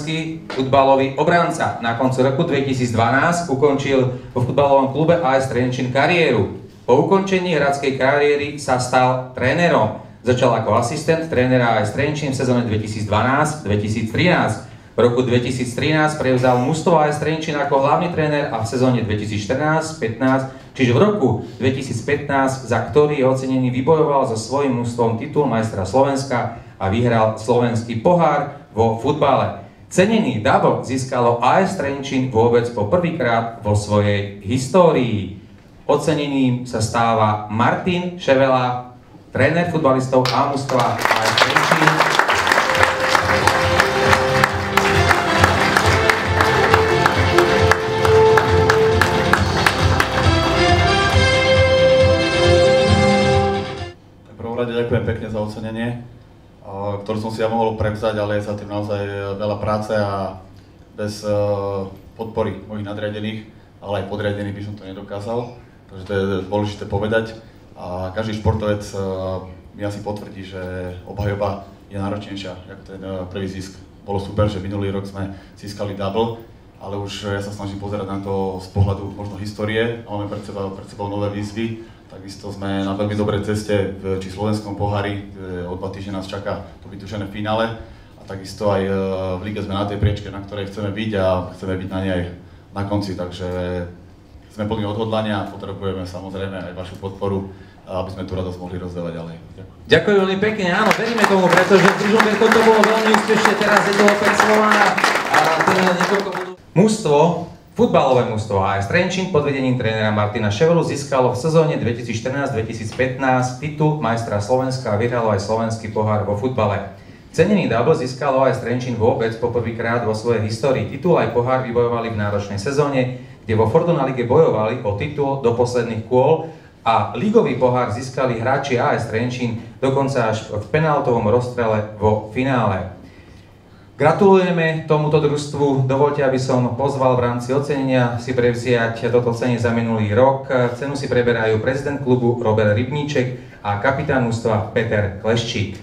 taliansky futbalový obranca. Na konci roku 2012 ukončil vo futbalovom klube AS Trenčín kariéru. Po ukončení hráčskej kariéry sa stal trénerom. Začal ako asistent trénera AS Trenčín v sezóne 2012-2013. V roku 2013 prevzal mužstvo AS Trenčín ako hlavný tréner a v sezóne 2014-15, čiže v roku 2015, za ktorý je ocenený, vybojoval so svojím mužstvom titul majstra Slovenska a vyhral slovenský pohár vo futbale. Cenený double získalo AS Trenčín vôbec po prvýkrát vo svojej histórii. Ocenením sa stáva Martin Ševela, tréner futbalistov a mužstva AS Trenčín. V prvom rade ďakujem pekne za ocenenie, ktorú som si ja mohol prevzať, ale je za tým naozaj veľa práce a bez podpory mojich nadriadených, ale aj podriadených by som to nedokázal, takže to je dôležité povedať. A každý športovec mi asi potvrdí, že obhajoba je náročnejšia ako ten prvý zisk. Bolo super, že minulý rok sme získali double, ale už ja sa snažím pozerať na to z pohľadu možno histórie a máme pred sebou nové výzvy. Takisto sme na veľmi dobrej ceste či slovenskom pohári, o 2 týždne nás čaká to vytušené finále a takisto aj v lige sme na tej priečke, na ktorej chceme byť a chceme byť na nej aj na konci, takže sme plní odhodlania a potrebujeme samozrejme aj vašu podporu, aby sme tú radosť mohli rozdávať ďalej. Ďakujem veľmi pekne, áno, veríme tomu, pretože v Ružomberku to bolo veľmi úspešne, teraz je to opäť Slovana a teda niekoľko budú. Mužstvo, futbalové mužstvo AS Trenčín pod vedením trénera Martina Ševelu získalo v sezóne 2014-2015 titul majstra Slovenska a vyhralo aj slovenský pohár vo futbale. Cenený double získalo AS Trenčín vôbec poprvýkrát vo svojej histórii. Titul aj pohár vybojovali v náročnej sezóne, kde vo Fortuna lige bojovali o titul do posledných kôl a ligový pohár získali hráči AS Trenčín dokonca až v penáltovom rozstrele vo finále. Gratulujeme tomuto družstvu. Dovoľte, aby som pozval v rámci ocenenia si prevziať toto ocenenie za minulý rok. Cenu si preberajú prezident klubu Robert Rybníček a kapitán mužstva Peter Kleščík.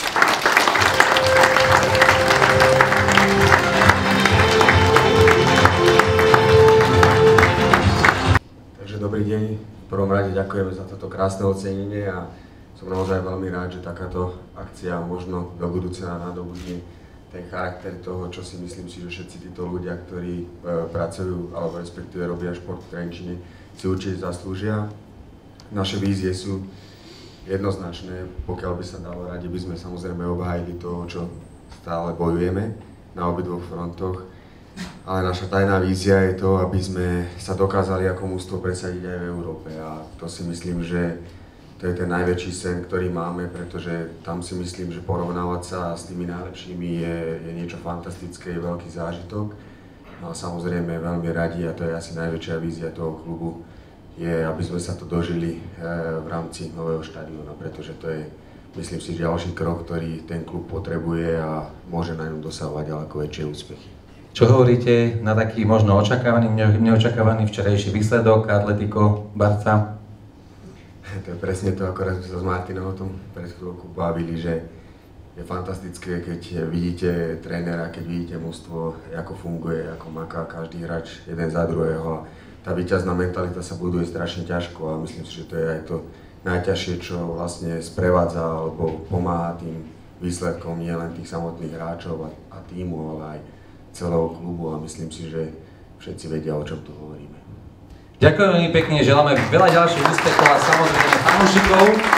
Takže dobrý deň. V prvom rade ďakujeme za toto krásne ocenenie a som naozaj veľmi rád, že takáto akcia možno do budúcna nadobudne ten charakter toho, čo si myslím si, že všetci títo ľudia, ktorí pracujú alebo respektíve robia šport v Trenčine, si určite zaslúžia. Naše vízie sú jednoznačné, pokiaľ by sa dalo, radi by sme samozrejme obhájili toho, čo stále bojujeme na obidvoch frontoch. Ale naša tajná vízia je to, aby sme sa dokázali ako mužstvo presadiť aj v Európe a to si myslím, že to je ten najväčší sen, ktorý máme, pretože tam si myslím, že porovnávať sa s tými najlepšími je niečo fantastické, je veľký zážitok. No a samozrejme veľmi radi, a to je asi najväčšia vízia toho klubu, je, aby sme sa to dožili v rámci nového štadióna, pretože to je, myslím si, ďalší krok, ktorý ten klub potrebuje a môže na ňom dosahovať ďaleko väčšie úspechy. Čo hovoríte na taký možno očakávaný, neočakávaný včerajší výsledok Atletico Barca? To je presne to, akorát sme sa s Martinom o tom pred chvíľkou bavili, že je fantastické, keď vidíte trénera, keď vidíte mužstvo, ako funguje, ako maká každý hráč jeden za druhého. A tá víťazná mentalita sa buduje strašne ťažko a myslím si, že to je aj to najťažšie, čo vlastne sprevádza alebo pomáha tým výsledkom nie len tých samotných hráčov a tímu, ale aj celého klubu a myslím si, že všetci vedia, o čom tu hovoríme. Ďakujem veľmi pekne, želáme veľa ďalších úspechov a samozrejme fanúšikov.